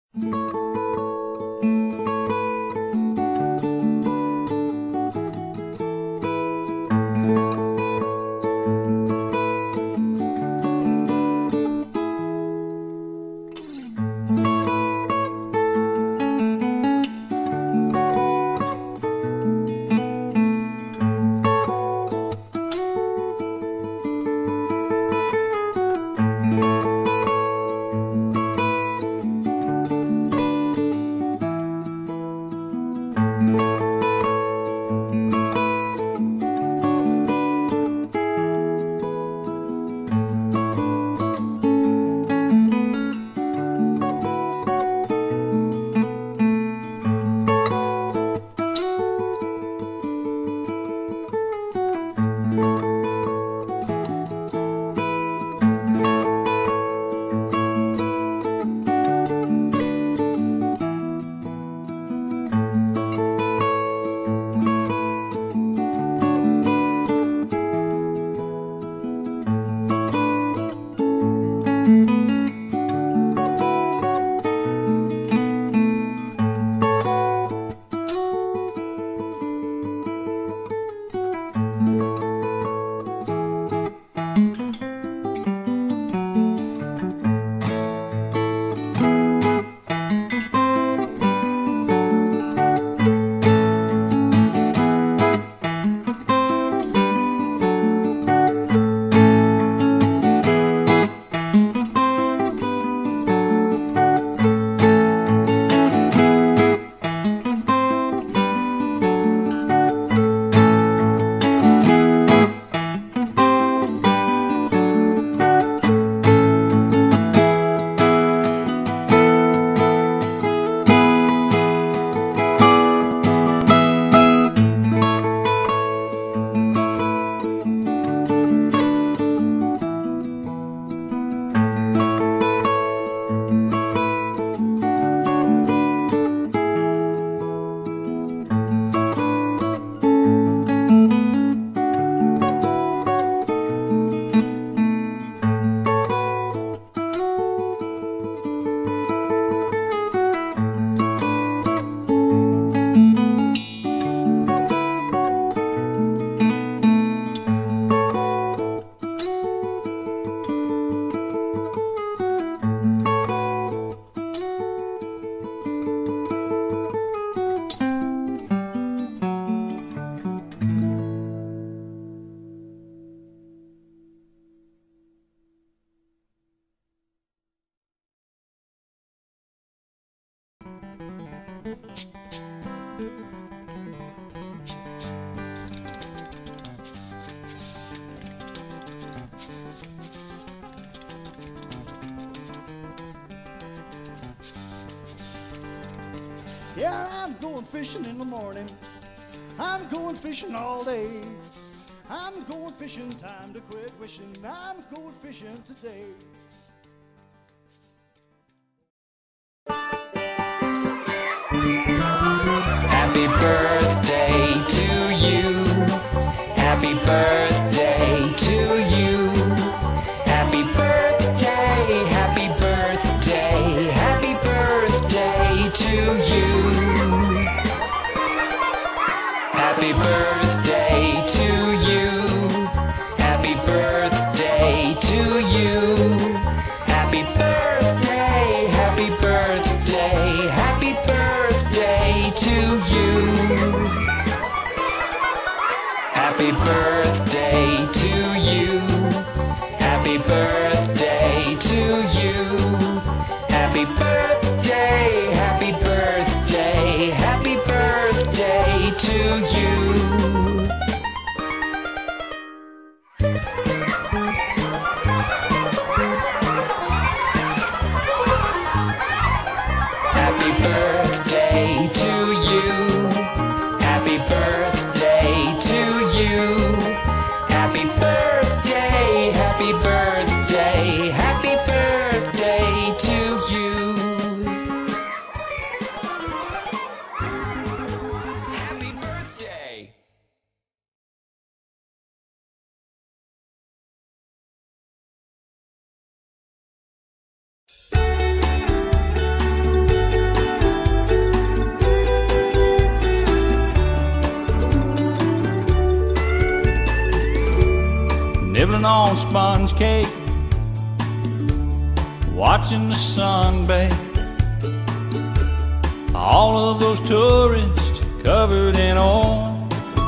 Yeah, I'm going fishing in the morning. I'm going fishing all day. I'm going fishing, time to quit wishing. I'm going fishing today. Happy birthday to you. Happy birthday to you. Happy birthday, happy birthday, happy birthday to you. Happy birthday to you. Happy birthday to you. nibbling on sponge cake, watching the sun bake. All of those tourists covered in oil,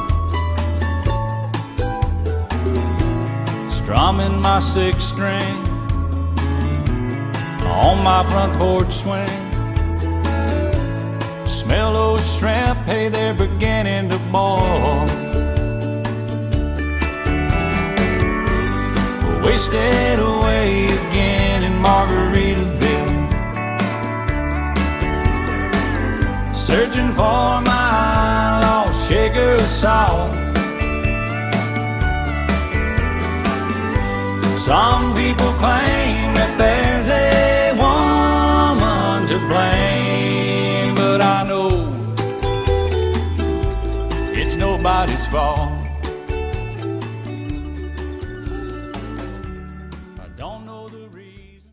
strumming my sixth string on my front porch swing. Smell those shrimp, hey, they're beginning to boil. Wasted away again in Margaritaville, searching for my lost shaker of salt. Some people claim that there's a woman to blame, but I know it's nobody's fault. I don't know the reason.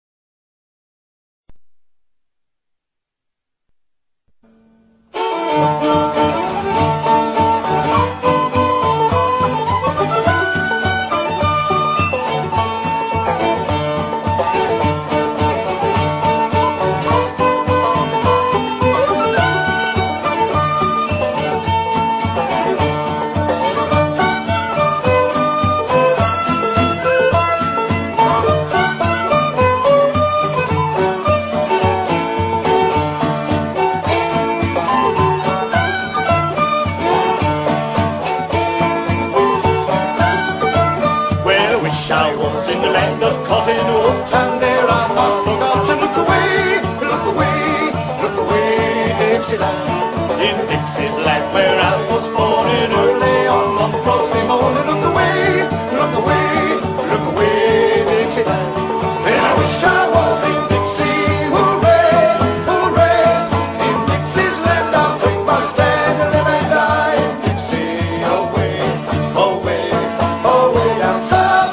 I was in the land of cotton wool, and there I forgot to look away, look away, look away, Dixieland. In Dixieland where I was born in early on one frosty morning. Look away, look away, look away, Dixieland. And I wish I was in Dixie, hooray, hooray. In Dixie's land I'll take my stand and live and die in Dixie. Away, away, away down south.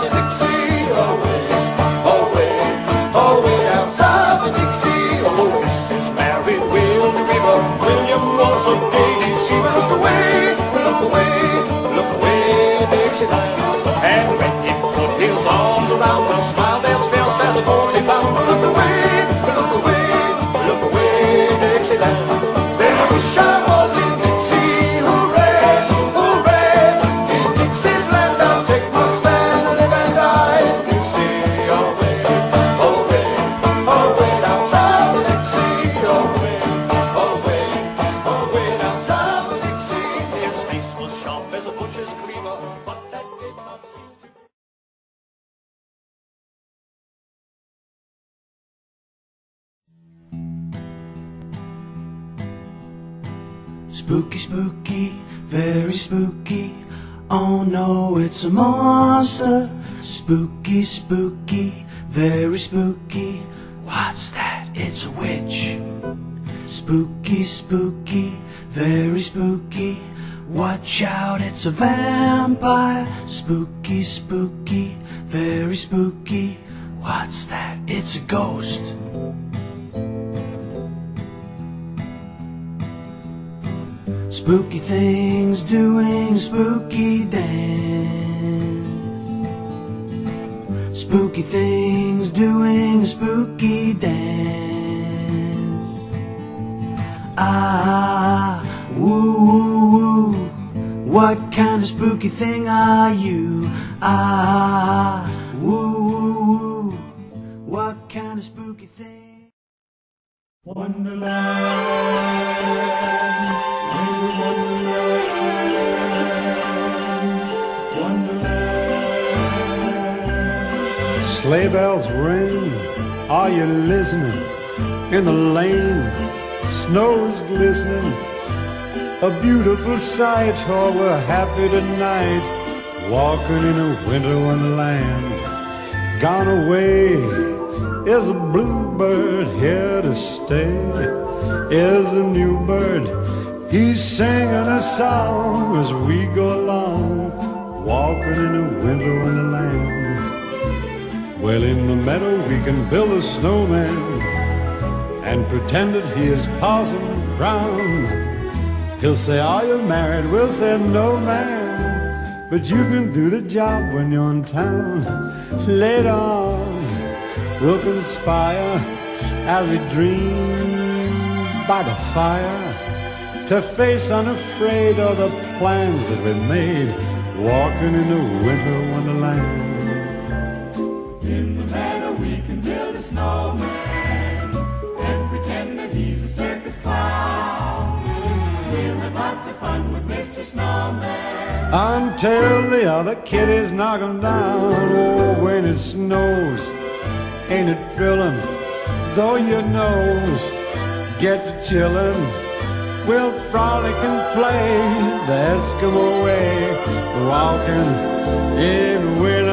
And when he put his arms around her, smiled as fierce as a 40-pounder. Look away, look away, Dixieland. Then I wish I was in Dixie, hooray, hooray. In Dixie's land I'll take my stand and live and die in Dixie. Away, away, away down south of Dixie. Away, away, away down south of Dixie. His face was sharp as a butcher's cleaver, but that did not seem to... Spooky, spooky, very spooky. Oh no, it's a monster. Spooky, spooky, very spooky. What's that? It's a witch. Spooky, spooky, very spooky. Watch out, it's a vampire. Spooky, spooky, very spooky. What's that? It's a ghost. Spooky things doing spooky dance. Spooky things doing spooky dance. Ah, woo, woo, woo. What kind of spooky thing are you? Ah, woo, woo, woo. What kind of spooky thing? Wonderland. Sleigh bells ring, are you listening? In the lane, snow's glistening. A beautiful sight, oh, we're happy tonight, walking in a winter wonderland. Gone away is a bluebird, here to stay is a new bird. He's singing a song as we go along, walking in a winter wonderland. Well, in the meadow we can build a snowman and pretend that he is Parson Brown. He'll say, are you married? We'll say, no, man. but you can do the job when you're in town. Later on, we'll conspire as we dream by the fire to face unafraid all the plans that we made, walking in the winter wonderland. In the meadow we can build a snowman and pretend that he's a circus clown. We'll have lots of fun with Mr. Snowman until the other kiddies knock him down. Oh, when it snows, ain't it thrilling? Though your nose gets chillin', we'll frolic and play the Eskimo way, walking in winter